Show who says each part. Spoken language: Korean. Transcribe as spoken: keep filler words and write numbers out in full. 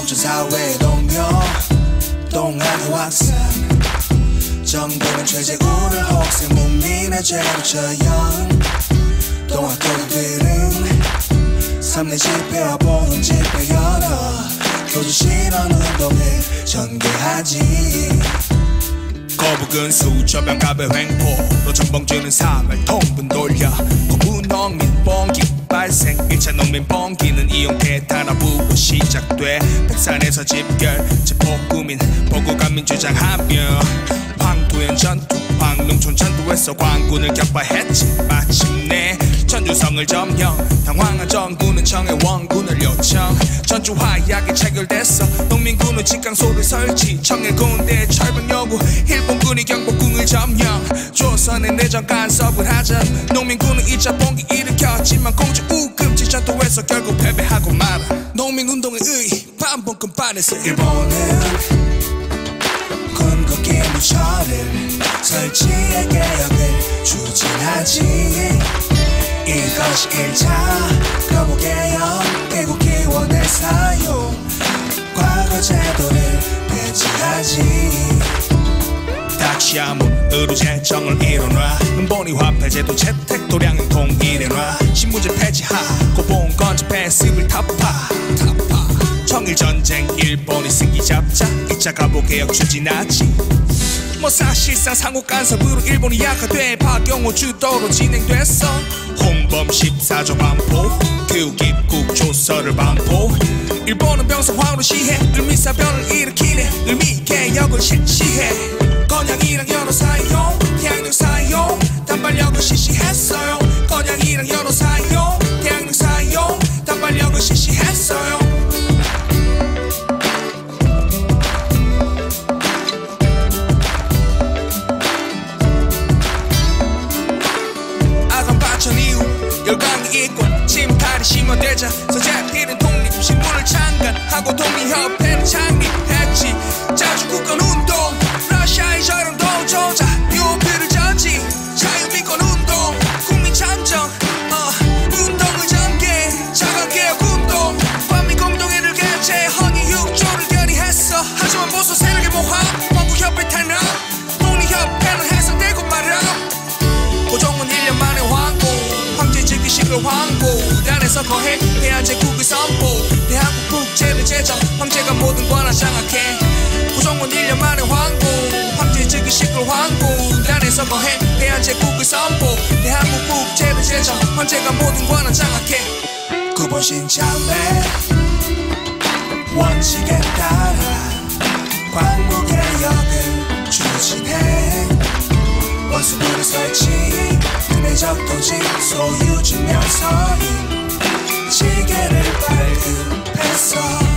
Speaker 1: 성천사회 동료 동아리 학생 정도는 최재우를 혹시 문민의 죄로 처형 동학교들은 삼 내 집회와 보는 집회 열어 교주신원 운동을 전개하지
Speaker 2: 거북은 수저병 가배 횡포로 전봉주는 삼월 통분 돌려 고부농민 봉기 발생 일 차 농민 봉기는 이용해 탄압으로 시작돼 백산에서 집결 제폭구민 보고감민 주장하며 황토현 전투 황농촌 전투에서 광군을 격파했지 마침내 전주성을 점령 당황한 정군은 청해 원군을 요청 전주 화약이 체결됐어 농민군은 직강소를 설치 청해 군대의 철병 요구 일본군이 경복궁을 점령 조선의 내정 간섭을 하자 농민군은 이 차 봉기 일으켰지만 공주 우금지 전투에서 결국 패배하고 말아 농민운동의 의 반봉금 반에서
Speaker 1: 일본은 군국기 무철을 설치의 개혁을 추진하지 이것이 일 차 거부개혁 개국기원의 사용 과거 제도를 폐지하지
Speaker 2: 닥시아문 의료재정을 일어나 은본이 화폐제도 채택 도량을 통일해놔 신문제 폐지하고 봉건제 패습을 타파 타파 청일전쟁 일본이 승기 잡자 이 차 가보개혁 추진하지 뭐 사실상 상호 간섭으로 일본이 약화돼 박영호 주도로 진행됐어 홍범 십사조 반포 교육입국 조서를 반포 일본은 병성황으로 시해 을미사변을 일으키네 을미개혁을 실시해 건양이랑 연어 사이용 대학력 사이용 단발력을 실시했어요 건양이랑 연어 사이용 대학력 사이용 단발력을 실시했어요 열강이 있고 침탈이 심화되자 서재필은 독립신문을 창간하고 독립협회는 창립했지 자주국권운동 러시아의 저렴도 조자 유표를 전지 자유민권운동 국민참정 어, 운동을 전개 자강개혁운동 반민공동회를 개최 헌의육조를 결의했어 하지만 보수 세력의 모함 원국협회 탄압 독립협회는 해산되고 말아 고종은 일 년 만에 황고 황제 즉위식을 황고 단에서 거해 대한제국을 선포 대한국 국제를 제정 황제가 모든 권한 장악해 고종은 일 년 만에 황고 황제 즉위식을 황고 단에서 거해 대한제국을 선포 대한국 국제를 제정 황제가 모든 권한 장악해
Speaker 1: 구본 신참회 원칙에 따라 광무개혁을 추진해 원수물을 설치 은혜적 토지 소유 증명서인 지게를 발급했어